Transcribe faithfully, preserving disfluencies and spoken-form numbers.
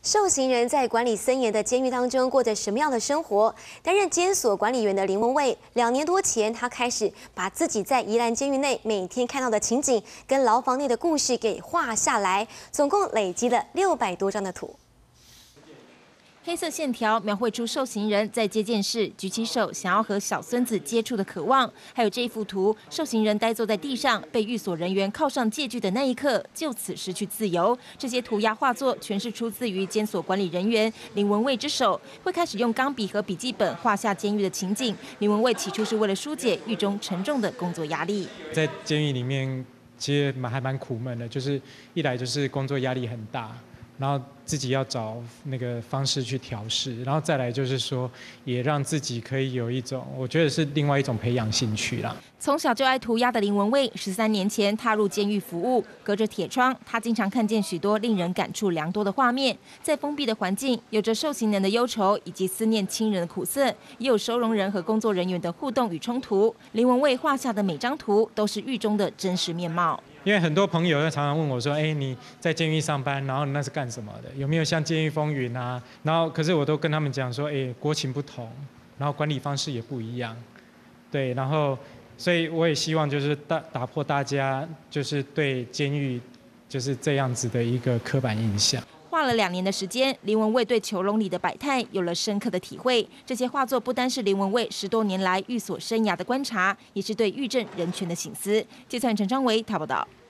受刑人在管理森严的监狱当中过着什么样的生活？担任监所管理员的林文蔚，两年多前，他开始把自己在宜兰监狱内每天看到的情景跟牢房内的故事给画下来，总共累积了六百多张的图。 黑色线条描绘出受刑人在接见室举起手，想要和小孙子接触的渴望。还有这一幅图，受刑人呆坐在地上，被寓所人员铐上戒具的那一刻，就此失去自由。这些涂鸦画作全是出自于监所管理人员林文蔚之手。会开始用钢笔和笔记本画下监狱的情景。林文蔚起初是为了疏解狱中沉重的工作压力。 在监狱里面，其实蛮还蛮苦闷的，就是一来就是工作压力很大。 然后自己要找那个方式去调试，然后再来就是说，也让自己可以有一种，我觉得是另外一种培养兴趣啦。 从小就爱涂鸦的林文蔚，十三年前踏入监狱服务，隔着铁窗，他经常看见许多令人感触良多的画面。在封闭的环境，有着受刑人的忧愁以及思念亲人的苦涩，也有收容人和工作人员的互动与冲突。林文蔚画下的每张图都是狱中的真实面貌。 因为很多朋友常常问我说：“哎，你在监狱上班，然后那是干什么的？有没有像《监狱风云》啊？”然后，可是我都跟他们讲说：“哎，国情不同，然后管理方式也不一样，对。然后，所以我也希望就是打打破大家就是对监狱就是这样子的一个刻板印象。” 画了两年的时间，林文蔚对囚笼里的百态有了深刻的体会。这些画作不单是林文蔚十多年来狱所生涯的观察，也是对狱政人权的省思。记者陈昌维台报道。